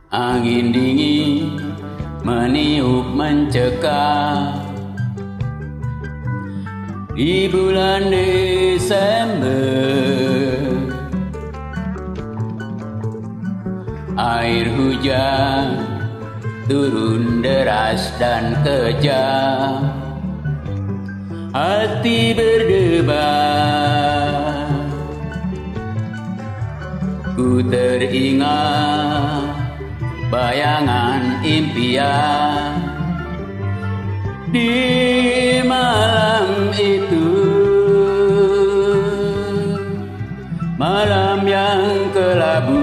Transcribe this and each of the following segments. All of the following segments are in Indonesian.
Angin dingin meniup mencekam di bulan Desember. Air hujan turun deras dan kejam, hati berdebar. Ku teringat bayangan impian di malam itu, malam yang kelabu.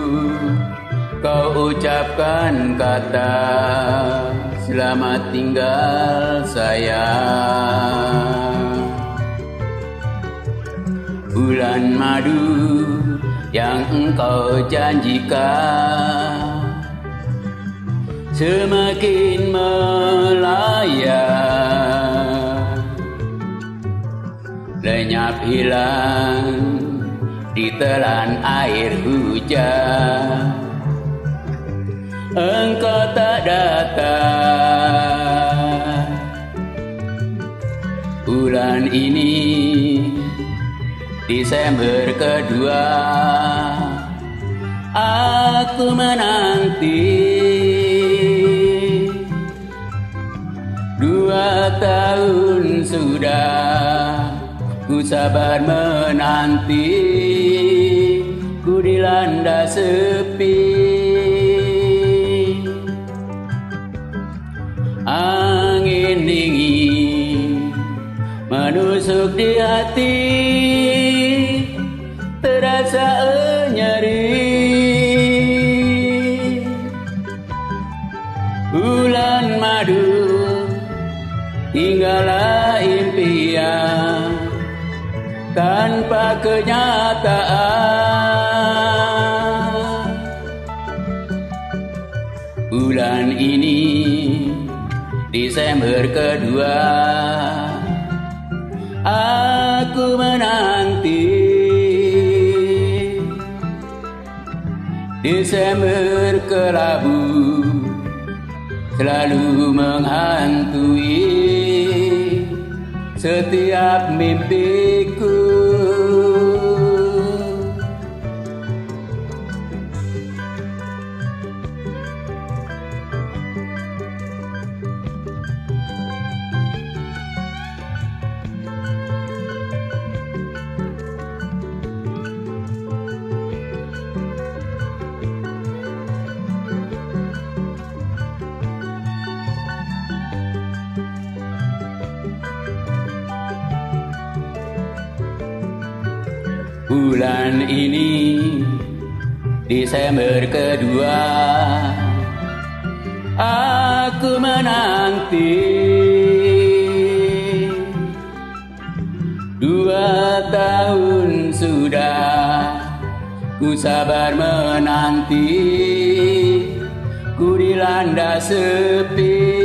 Kau ucapkan kata selamat tinggal sayang. Bulan madu yang engkau janjikan semakin melayang, lenyap hilang ditelan air hujan. Engkau tak datang. Bulan ini Desember kedua, aku menanti 2 tahun sudah ku sabar menanti, ku dilanda sepi. Angin dingin menusuk di hati, terasa nyeri. Bulan madu tinggallah impian tanpa kenyataan. Bulan ini Desember kedua, aku menanti. Desember kelabu selalu menghantui setiap mimpiku. Bulan ini Desember kedua, aku menanti. 2 tahun sudah ku sabar menanti, ku dilanda sepi.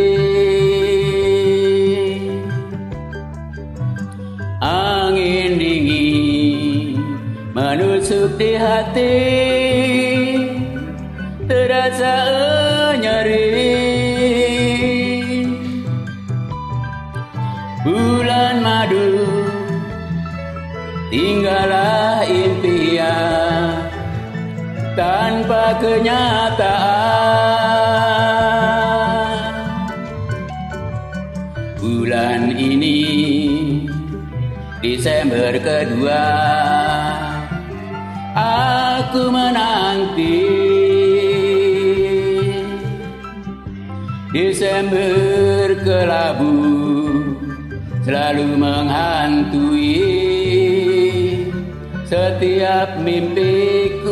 Angin dingin menusuk di hati, terasa nyeri. Bulan madu tinggallah impian tanpa kenyataan. Bulan ini Desember kedua, aku menanti. Desember kelabu selalu menghantui setiap mimpiku.